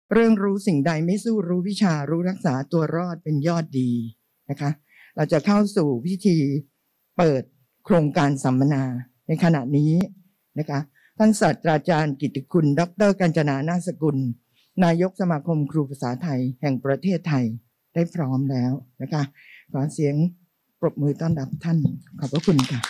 เรื่องรู้สิ่งใดไม่สู้รู้วิชารู้รักษาตัวรอดเป็นยอดดีนะคะเราจะเข้าสู่พิธีเปิดโครงการสัมมนาในขณะนี้นะคะท่านศาสตราจารย์กิตติคุณดร.กัญจนานาคสกุลนายกสมาคมครูภาษาไทยแห่งประเทศไทยได้พร้อมแล้วนะคะขอเสียงปรบมือต้อนรับท่านขอบพระคุณค่ะ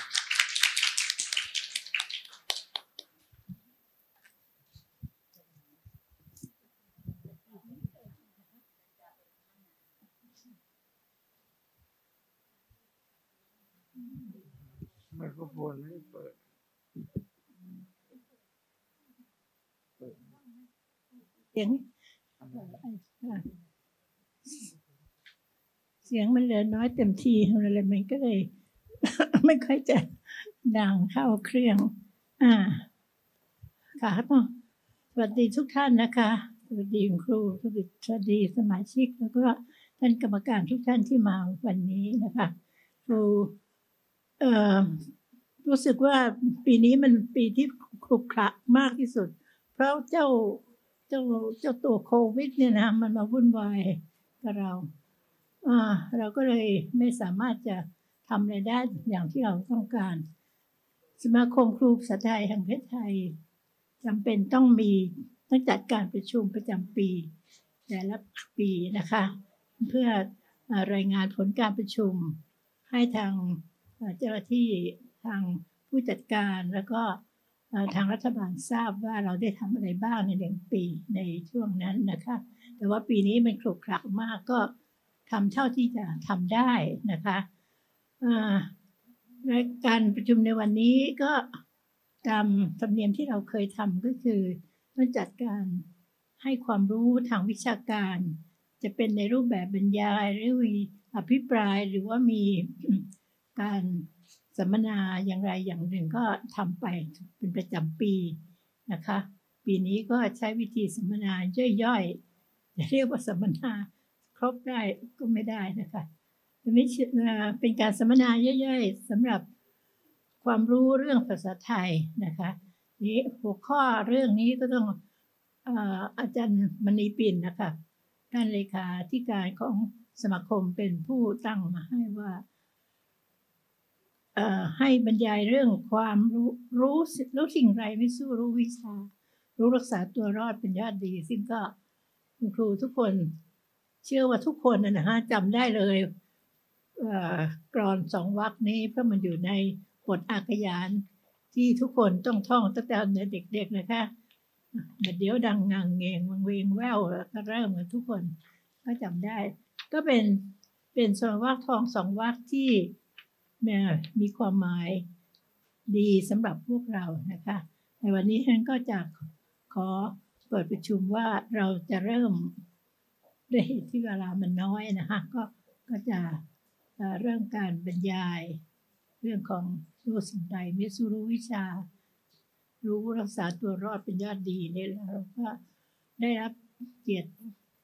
ไมโครโฟนไม่เปิดเสียงมันเหลือน้อยเต็มทีอะไรมันก็เลย ไม่ค่อยจะดังเข้าเครื่องค่ะต้องสวัสดีทุกท่านนะคะสวัสดีครูสวัสดีสมาชิกแล้วก็ท่านกรรมการทุกท่านที่มาวันนี้นะคะครูรู้สึกว่าปีนี้มันปีที่ขรุขระมากที่สุดเพราะเจ้าตัวโควิดเนี่ยนะมันมาวุ่นวายกับเราก็เลยไม่สามารถจะทำอะไรได้อย่างที่เราต้องการสมาคมครูภาษาไทยแห่งประเทศไทยจำเป็นต้องจัดการประชุมประจำปีแต่ละปีนะคะเพื่อรายงานผลการประชุมให้ทางเจ้าหน้าที่ทางผู้จัดการแล้วก็ทางรัฐบาลทราบว่าเราได้ทำอะไรบ้างใน1 ปีในช่วงนั้นนะคะแต่ว่าปีนี้มันขรุขระมากก็ทำเท่าที่จะทำได้นะคะในการประชุมในวันนี้ก็ตามธรรมเนียมที่เราเคยทำก็คือต้องจัดการให้ความรู้ทางวิชาการจะเป็นในรูปแบบบรรยายหรืออภิปรายหรือว่ามีการสัมมนาอย่างไรอย่างหนึ่งก็ทำไปเป็นประจำปีนะคะปีนี้ก็ใช้วิธีสัมมนาย่อยๆจะเรียกว่าสัมมนาครบได้ก็ไม่ได้นะคะเป็นการสัมมนาย่อยๆสำหรับความรู้เรื่องภาษาไทยนะคะนี้หัวข้อเรื่องนี้ก็ต้องอาจารย์มณีปิ่นนะคะท่านเลขาธิการของสมาคมเป็นผู้ตั้งมาให้ว่าให้บรรยายเรื่องความรู้สิ่งไรไม่สู้รู้วิชารู้รักษาตัวรอดเป็นยอดดีซึ่งก็ครูทุกคนเชื่อว่าทุกคนนะฮะจำได้เลยกลอน2 วรรคนี้เพราะมันอยู่ในบทอักขยานที่ทุกคนต้องท่องตั้งแต่เด็กๆนะคะเดี๋ยวดังงังเงงวังเวงแววก็เริ่มกันทุกคนก็จำได้ก็เป็น2 วรรคทอง2 วรรคที่มีความหมายดีสำหรับพวกเรานะคะในวันนี้ฉันก็จะขอเปิดประชุมว่าเราจะเริ่มด้วยเหตุที่เวลามันน้อยนะคะก็จะเริ่มการบรรยายเรื่องของรู้สิ่งใดไม่สู้รู้วิชารู้รักษาตัวรอดเป็นยอดดีเนี่ยเราก็ได้รับเกียรติ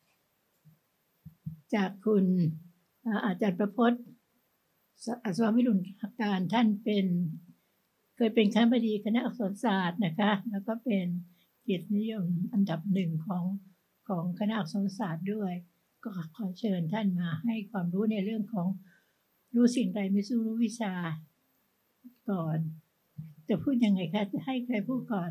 จากคุณอาจารย์ประพจน์อัศววิรุณการท่านเคยเป็นคณบดีคณะอักษรศาสตร์นะคะแล้วก็เป็นเกียรตินิยมอันดับ1ของคณะอักษรศาสตร์ด้วยก็ขอเชิญท่านมาให้ความรู้ในเรื่องของรู้สิ่งใดไม่สู้รู้วิชาก่อนจะพูดยังไงคะจะให้ใครพูดก่อน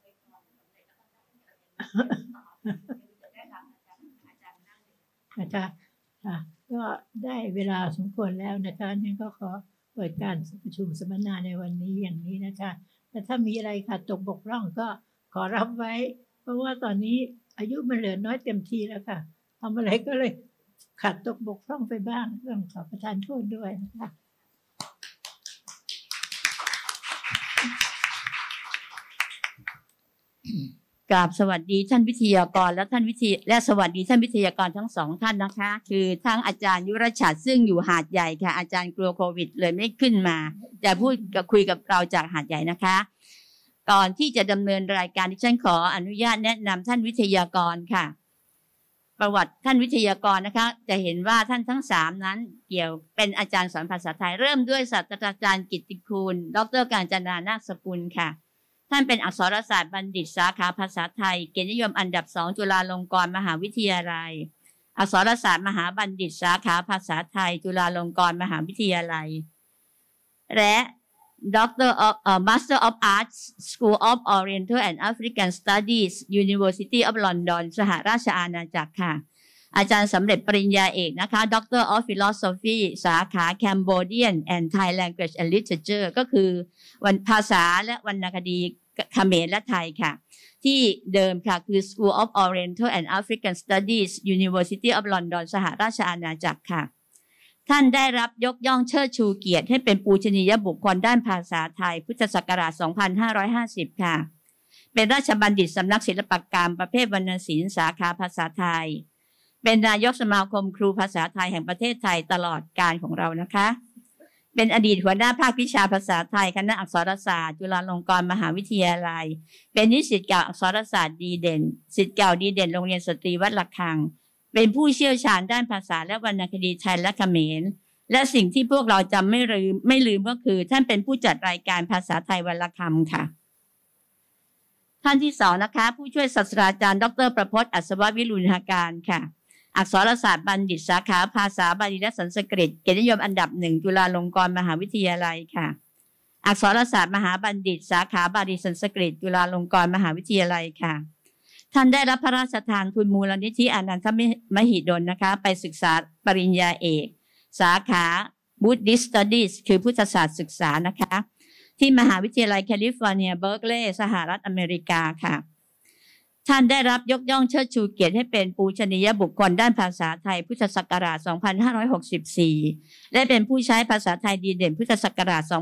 นะคะก็ได้เวลาสมควรแล้วนะคะนี่ก็ขอเปิดการประชุมสัมมนาในวันนี้อย่างนี้นะคะแต่ถ้ามีอะไรขาดตกบกพร่องก็ขอรับไว้เพราะว่าตอนนี้อายุมันเหลือน้อยเต็มทีแล้วค่ะทำอะไรก็เลยขาดตกบกพร่องไปบ้างต้องขอประทานโทษด้วยนะคะกราบสวัสดีท่านวิทยากรและสวัสดีท่านวิทยากรทั้ง2 ท่านนะคะคือทั้งอาจารย์ยุรชัดซึ่งอยู่หาดใหญ่ค่ะอาจารย์กลัวโควิดเลยไม่ขึ้นมาจะคุยกับเราจากหาดใหญ่นะคะก่อนที่จะดำเนินรายการดิฉันขออนุญาตแนะนำท่านวิทยากรค่ะประวัติท่านวิทยากรนะคะจะเห็นว่าท่านทั้ง3นั้นเป็นอาจารย์สอนภาษาไทยเริ่มด้วยศาสตราจารย์กิตติคุณดร.กาญจนานาคสกุลค่ะท่านเป็นอักษรศาสตร์บัณฑิตสาขาภาษาไทยเกียรตินิยมอันดับ 2 จุฬาลงกรณ์มหาวิทยาลัยอักษรศาสตร์มหาบัณฑิตสาขาภาษาไทยจุฬาลงกรณ์มหาวิทยาลัยและDoctor of Master of Arts School of Oriental and African Studies University of London สหราชอาณาจักรค่ะอาจารย์สำเร็จปริญญาเอกนะคะ Doctor of Philosophy สาขา Cambodian and Thai Language and Literature ก็คือวันภาษาและวรรณคดีเขมรและไทยค่ะที่เดิมค่ะคือ School of Oriental and African Studies University of London สหราชอาณาจักรค่ะท่านได้รับยกย่องเชิดชูเกียรติให้เป็นปูชนียบุคคลด้านภาษาไทยพุทธศักราช 2550 ค่ะเป็นราชบัณฑิตสำนักศิลปกรรมประเภทวรรณศิลป์สาขาภาษาไทยเป็นนายกสมาคมครูภาษาไทยแห่งประเทศไทยตลอดกาลของเรานะคะเป็นอดีตหัวหน้าภาควิชาภาษาไทยคณะอักษรศาสตร์จุฬาลงกรณ์มหาวิทยาลัยเป็นนิสิตเก่าอักษรศาสตร์ดีเด่นศิษย์เก่าดีเด่นโรงเรียนสตรีวัดระฆังเป็นผู้เชี่ยวชาญด้านภาษาและวรรณคดีไทยและเขมรและสิ่งที่พวกเราจำไม่ลืมก็คือท่านเป็นผู้จัดรายการภาษาไทยวันละคำค่ะท่านที่2นะคะผู้ช่วยศาสตราจารย์ดร.ประพจน์อัศววิรุณาการค่ะอักษรศาสตร์บัณฑิตสาขาภาษาบาลีและสันสกฤตเกียรตินิยมอันดับ 1 จุฬาลงกรณ์มหาวิทยาลัยค่ะอักษรศาสตร์มหาบัณฑิตสาขาบาลีสันสกฤตจุฬาลงกรณ์มหาวิทยาลัยค่ะท่านได้รับพระราชทานทุนมูลนิธิอานันทมหิดลนะคะไปศึกษาปริญญาเอกสาขา Buddhist Studies คือพุทธศาสตร์ศึกษานะคะที่มหาวิทยาลัยแคลิฟอร์เนียเบิร์กลีย์สหรัฐอเมริกาค่ะท่านได้รับยกย่องเชิดชูเกียรติให้เป็นปูชนียบุคคลด้านภาษาไทยพุทธศักราช 2564 และเป็นผู้ใช้ภาษาไทยดีเด่นพุทธศักราช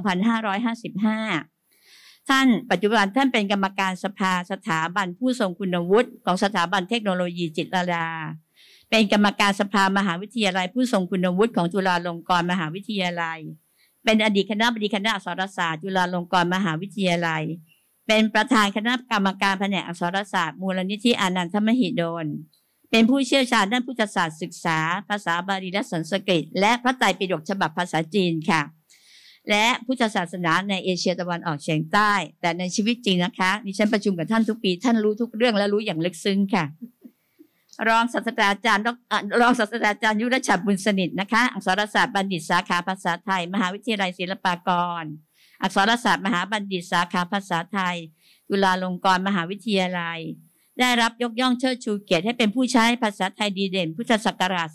2555 ท่านปัจจุบันท่านเป็นกรรมการสภาสถาบันผู้ทรงคุณวุฒิของสถาบันเทคโนโลยีจิตรลาเป็นกรรมการสภามหาวิทยาลัยผู้ทรงคุณวุฒิของจุฬาลงกรณ์มหาวิทยาลัยเป็นอดีตคณบดีคณะอักษรศาสตร์จุฬาลงกรณ์มหาวิทยาลัยเป็นประธานคณะกรรมการแผนกอักษรศาสตร์มูลนิธิอานันทมหิดลเป็นผู้เชี่ยวชาญด้านพุทธศาสตร์ศึกษาภาษาบาลีและสันสกฤตและพระไตรปิฎกฉบับภาษาจีนค่ะและพุทธศาสนาในเอเชียตะวันออกเฉียงใต้แต่ในชีวิตจริงนะคะดิฉันประชุมกับท่านทุกปีท่านรู้ทุกเรื่องและรู้อย่างลึกซึ้งค่ะรองศาสตราจารย์ยุรชัดบุญสนิทนะคะอักษรศาสตร์บัณฑิตสาขาภาษาไทยมหาวิทยาลัยศิลปากรอักษรศาสตร์มหาบัณฑิตสาขาภาษาไทยจุฬาลงกรณ์มหาวิทยาลัยได้รับยกย่องเชิดชูเกียรติให้เป็นผู้ใช้ภาษาไทยดีเด่นพุทธศักราช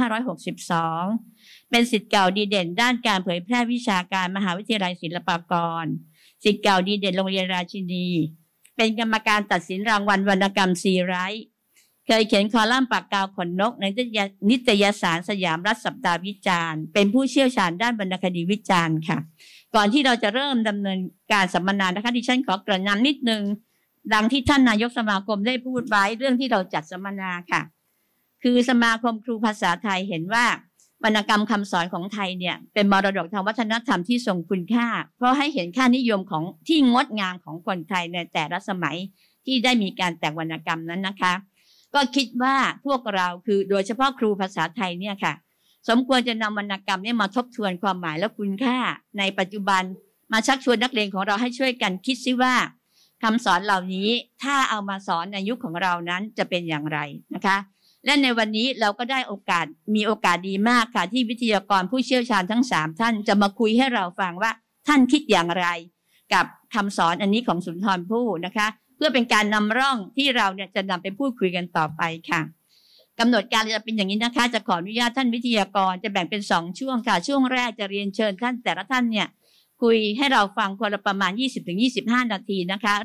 2562 เป็นศิษย์เก่าดีเด่นด้านการเผยแพร่วิชาการมหาวิทยาลัยศิลปากรศิษย์เก่าดีเด่นโรงเรียนราชินีเป็นกรรมการตัดสินรางวัลวรรณกรรมซีไรท์เคยเขียนคอลัมน์ปากกาขนนกในนิตยสารสยามรัฐสัปดาห์วิจารณ์เป็นผู้เชี่ยวชาญด้านวรรณคดีวิจารณ์ค่ะก่อนที่เราจะเริ่มดำเนินการสัมมนานะคะดิฉันขอเกริ่นนำนิดนึงดังที่ท่านนายกสมาคมได้พูดไว้เรื่องที่เราจัดสัมมนาค่ะคือสมาคมครูภาษาไทยเห็นว่าวรรณกรรมคำสอนของไทยเนี่ยเป็นมรดกทางวัฒนธรรมที่ทรงคุณค่าเพราะให้เห็นค่านิยมของที่งดงามของคนไทยในแต่ละสมัยที่ได้มีการแต่งวรรณกรรมนั้นนะคะก็คิดว่าพวกเราคือโดยเฉพาะครูภาษาไทยเนี่ยค่ะสมควรจะนำวรรณกรรมนี้มาทบทวนความหมายและคุณค่าในปัจจุบันมาชักชวนนักเรียนของเราให้ช่วยกันคิดซิว่าคำสอนเหล่านี้ถ้าเอามาสอนในยุคของเรานั้นจะเป็นอย่างไรนะคะและในวันนี้เราก็ได้มีโอกาสดีมากค่ะที่วิทยากรผู้เชี่ยวชาญทั้ง3ท่านจะมาคุยให้เราฟังว่าท่านคิดอย่างไรกับคำสอนอันนี้ของสุนทรภู่นะคะเพื่อเป็นการนำร่องที่เราเนี่ยจะนำไปพูดคุยกันต่อไปค่ะกำหนดการจะเป็นอย่างนี้นะคะจะขออนุญาตท่านวิทยากรจะแบ่งเป็น2ช่วงค่ะช่วงแรกจะเรียนเชิญท่านแต่ละท่านเนี่ยคุยให้เราฟังคนละประมาณ 20-25 นาทีนะคะ